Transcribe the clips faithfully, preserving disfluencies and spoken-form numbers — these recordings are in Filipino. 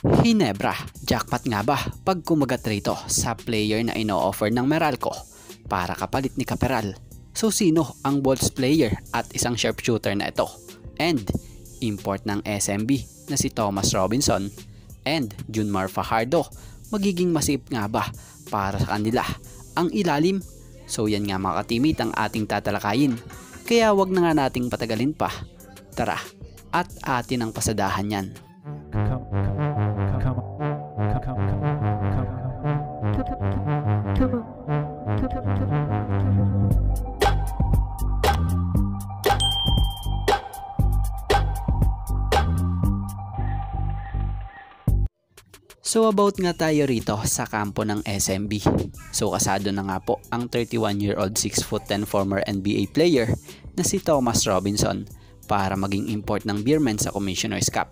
Ginebra, jackpot nga ba pag kumagat rito sa player na ino-offer ng Meralco para kapalit ni Caperal? So sino ang Bolts player at isang sharpshooter na ito? And import ng S M B na si Thomas Robinson and Junmar Fajardo, magiging masip nga ba para sa kanila ang ilalim? So yan nga mga katimit ang ating tatalakayin, kaya wag na nga nating patagalin pa. Tara at atin ang pasadahan yan. So about nga tayo rito sa kampo ng S M B. So kasado na nga po ang thirty-one year old six foot ten former N B A player na si Thomas Robinson para maging import ng Beermen sa Commissioner's Cup.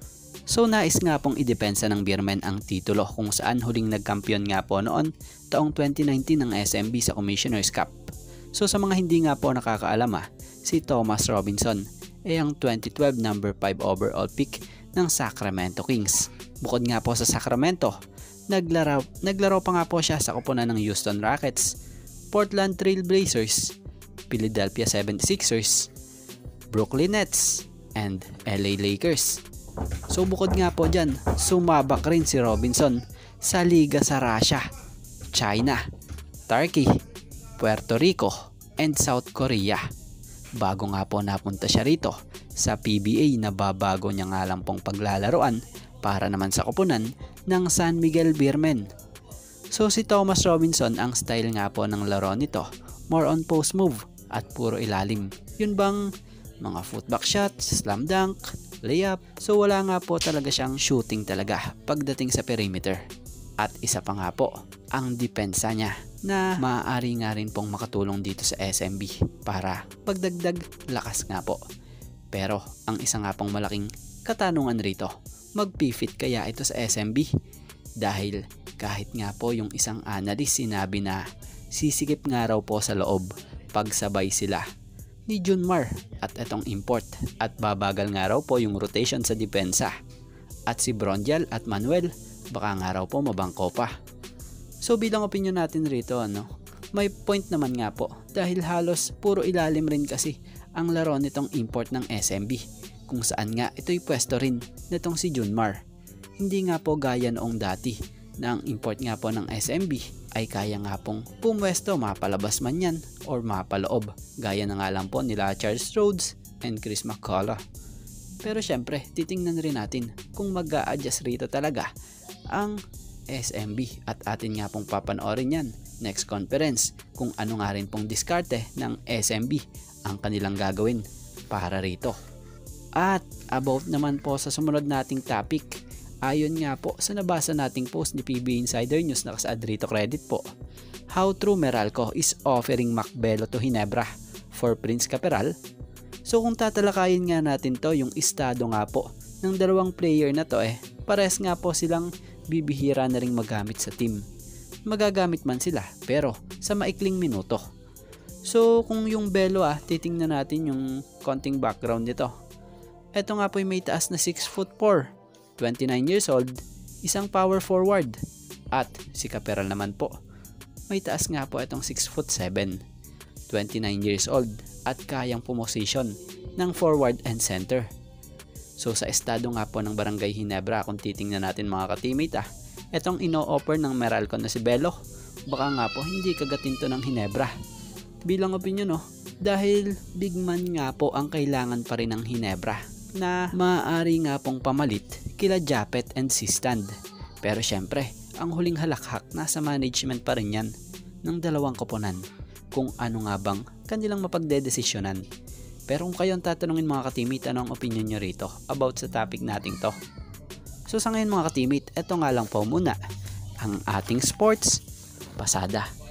So nais nga pong idepensa ng Beermen ang titulo kung saan huling nagkampiyon nga po noon taong twenty nineteen ng S M B sa Commissioner's Cup. So sa mga hindi nga po nakakaalam ah, si Thomas Robinson ay ang twenty twelve number five overall pick ng Sacramento Kings. Bukod nga po sa Sacramento, naglaro, naglaro pa nga po siya sa koponan ng Houston Rockets, Portland Trail Blazers, Philadelphia seventy-sixers, Brooklyn Nets, and L A Lakers. So bukod nga po dyan, sumabak rin si Robinson sa liga sa Russia, China, Turkey, Puerto Rico, and South Korea. Bago nga po napunta siya rito sa P B A na babago niya nga lang pong paglalaroan para naman sa koponan ng San Miguel Beermen. So si Thomas Robinson, ang style nga po ng laro nito, more on post move at puro ilalim. Yun bang mga footback shots, slam dunk, layup. So wala nga po talaga siyang shooting talaga pagdating sa perimeter. At isa pa nga po, ang depensa niya na maaari nga rin pong makatulong dito sa S M B para pagdagdag lakas nga po. Pero ang isa nga pong malaking katanungan rito, mag-fit kaya ito sa S M B? Dahil kahit nga po yung isang analyst sinabi na sisikip nga raw po sa loob pagsabay sila ni Junmar at itong import at babagal nga raw po yung rotation sa depensa. At si Brondial at Manuel baka nga raw po mabangko pa. So bilang opinion natin rito, ano, may point naman nga po dahil halos puro ilalim rin kasi ang laro nitong import ng S M B, kung saan nga ito'y pwesto rin nitong si Junmar. Hindi nga po gaya noong dati na ang import nga po ng S M B ay kaya nga pong pumwesto mapalabas man yan or mapaloob, gaya na nga lang po nila Charles Rhodes and Chris McCullough. Pero syempre titingnan rin natin kung mag-a-adjust rito talaga ang S M B at atin nga pong papanoorin yan next conference kung ano nga rin pong diskarte ng S M B ang kanilang gagawin para rito. At about naman po sa sumunod nating topic, ayon nga po sa nabasa nating post ni P B Insider News na kasaad rito credit po, how true Meralco is offering Macbelo to Ginebra for Prince Caperal. So kung tatalakayin nga natin to, yung estado nga po ng dalawang player na to eh, pares nga po silang bibihira na ring magamit sa team. Magagamit man sila pero sa maikling minuto. So kung yung Belo ah, titingnan natin yung konting background nito. Ito nga po yung may taas na six foot four, twenty-nine years old, isang power forward. At si Caperal naman po, may taas nga po itong six foot seven, twenty-nine years old at kayang pumosisyon ng forward and center. So sa estado nga po ng Barangay Ginebra, kung titingnan natin mga ka-teammate ah, itong ino-offer ng Meralco na si Belo, baka nga po hindi kagatin to ng Ginebra. Bilang opinion no, dahil big man nga po ang kailangan pa rin ng Ginebra na maaari nga pong pamalit kila Japet and Sistand. Pero syempre, ang huling halakhak nasa management pa rin yan ng dalawang koponan kung ano nga bang kanilang mapagdedesisyonan. Pero kung kayo ang tatanungin mga ka-teammate, ano ang opinion nyo rito about sa topic nating to? So sa ngayon mga ka-teammate, eto nga lang po muna ang ating sports pasada.